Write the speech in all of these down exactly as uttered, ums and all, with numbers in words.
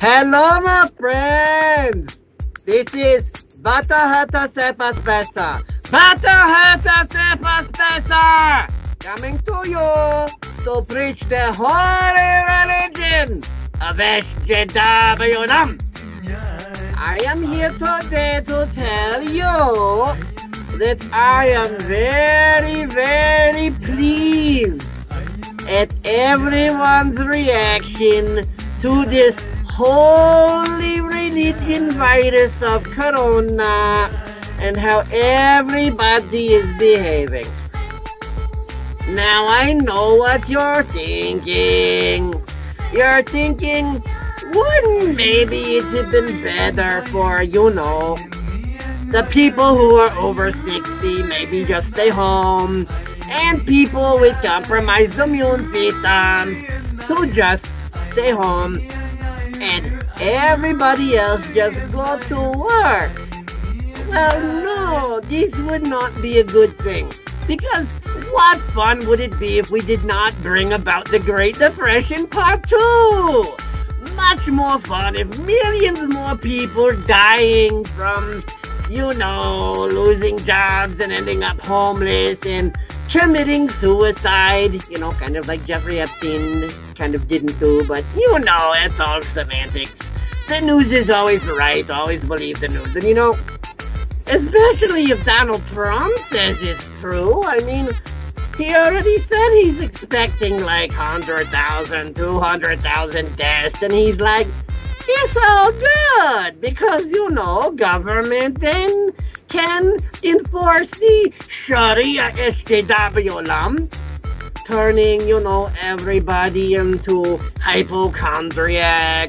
Hello, my friends. This is Butta Hurta Safa Spaca. Butta Hurta Safa Spaca. Coming to you to preach the holy religion of S J W. I am here today to tell you that I am very, very pleased at everyone's reaction to this holy religion virus of Corona and how everybody is behaving. Now I know what you're thinking. You're thinking, wouldn't maybe it have been better for, you know, the people who are over sixty, maybe just stay home, and people with compromised immune systems to just stay home, and everybody else just go to work? Well, no, this would not be a good thing, because what fun would it be if we did not bring about the Great Depression Part two? Much more fun if millions more people dying from, you know, losing jobs and ending up homeless and committing suicide, you know, kind of like Jeffrey Epstein kind of didn't do, but you know, it's all semantics. The news is always right, always believe the news. And you know, especially if Donald Trump says it's true, I mean, he already said he's expecting like one hundred thousand, two hundred thousand deaths, and he's like, it's all good, because, you know, government then can enforce the Sharia S J W lam, turning, you know, everybody into hypochondriac,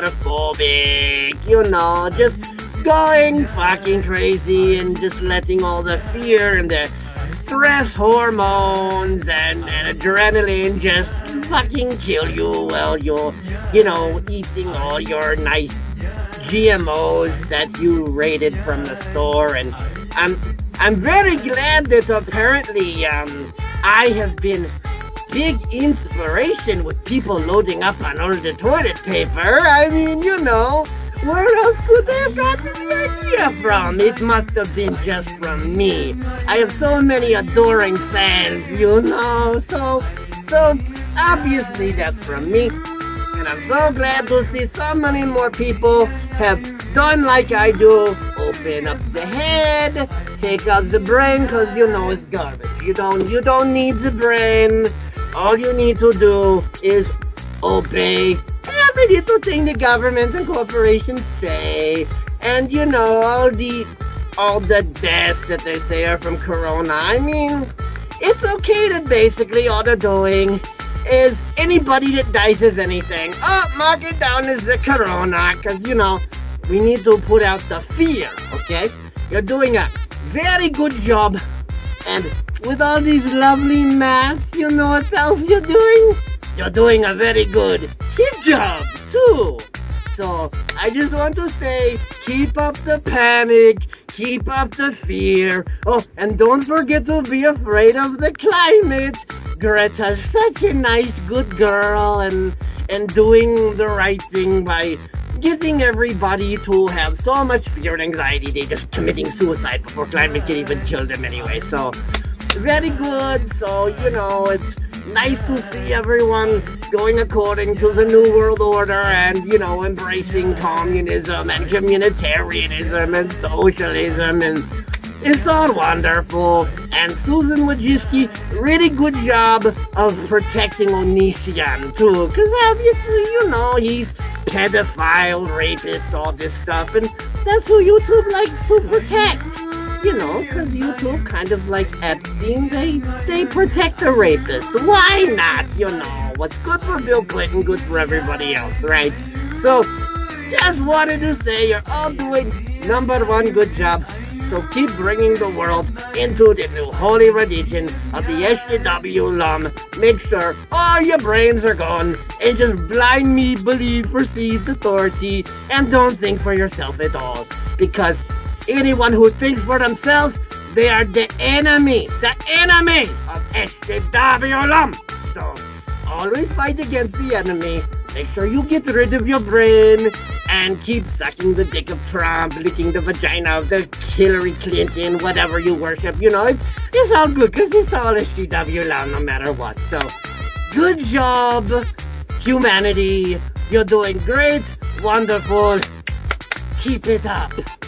agoraphobic, you know, just going fucking crazy and just letting all the fear and the stress hormones and, and adrenaline just fucking kill you while you're, you know, eating all your nice G M Os that you raided from the store. And I'm I'm very glad that apparently um I have been big inspiration with people loading up on all the toilet paper. I mean, you know, where else could they have gotten the idea from? It must have been just from me. I have so many adoring fans, you know, so so obviously that's from me. And I'm so glad to see so many more people have done like I do. Open up the head, take out the brain, because you know it's garbage. You don't, you don't need the brain. All you need to do is obey every little thing the government and corporations say. And you know, all the, all the deaths that they say are from Corona. I mean, it's okay that basically all they're doing is anybody that dies is anything. Oh, mark it down as the Corona, because, you know, we need to put out the fear, okay? You're doing a very good job, and with all these lovely masks, you know what else you're doing? You're doing a very good job, too. So, I just want to say, keep up the panic, keep up the fear. Oh, and don't forget to be afraid of the climate. Greta's such a nice, good girl, and and doing the right thing by getting everybody to have so much fear and anxiety they're just committing suicide before climate can even kill them anyway. So, very good. So, you know, it's nice to see everyone going according to the New World Order and, you know, embracing communism and communitarianism and socialism, and it's all wonderful. And Susan Wojcicki, really good job of protecting Onision too, because obviously, you know, he's pedophile, rapist, all this stuff, and that's who YouTube likes to protect. You know, because YouTube, kind of like Epstein, they they protect the rapists. Why not? You know, what's good for Bill Clinton, good for everybody else, right? So, just wanted to say you're all doing number one good job. So keep bringing the world into the new holy religion of the S J W lum. Make sure all your brains are gone and just blindly believe perceived authority and don't think for yourself at all. Because anyone who thinks for themselves, they are the enemy, the enemy of S J W lum. So always fight against the enemy. Make sure you get rid of your brain and keep sucking the dick of Trump, licking the vagina of the Hillary Clinton, whatever you worship. You know, it's, it's all good because it's all S G W love no matter what. So, good job, humanity. You're doing great, wonderful. Keep it up.